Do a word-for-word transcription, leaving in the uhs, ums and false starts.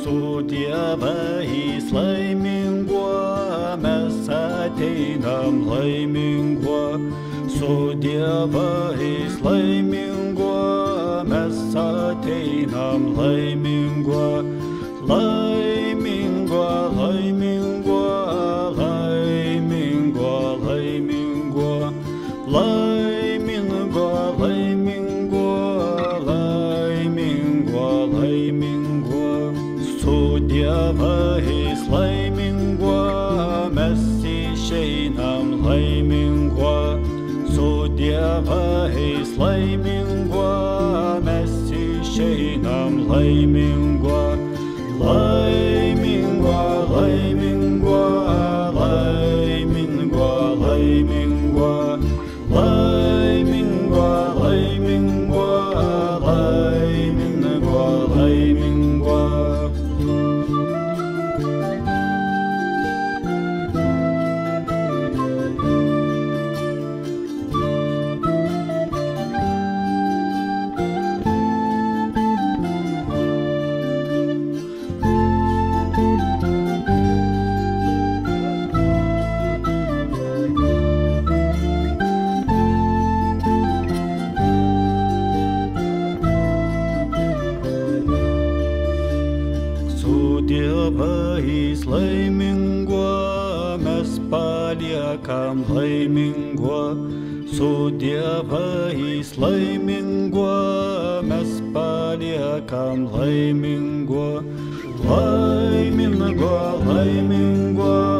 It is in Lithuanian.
Su Dievais laiminguo, mes ateinam laiminguo. Su Dievais laiminguo, mes ateinam laiminguo. Laiminguo, laiminguo, laiminguo, laiminguo. Laiminguo, laiminguo, laiminguo, laiminguo. Su Dievais laiminguo, mes išeinam laiminguo. Su Dievais laiminguo, mes išeinam laiminguo. Laiminguo, laiminguo, laiminguo, laiminguo. Laiminguo, laiminguo, laiminguo, laiminguo. Su Dievais laiminguo, mes paliekam laiminguo. Su Dievais laiminguo, mes paliekam laiminguo. Laiminguo, laiminguo.